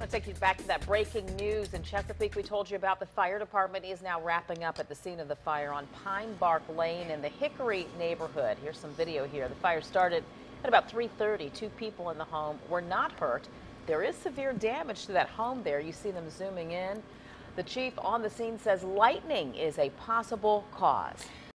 Let's take you back to that breaking news in Chesapeake. We told you about the fire department is now wrapping up at the scene of the fire on Pine Bark Lane in the Hickory neighborhood. Here's some video here. The fire started at about 3:30. 2 people in the home were not hurt. There is severe damage to that home there. You see them zooming in. The chief on the scene says lightning is a possible cause.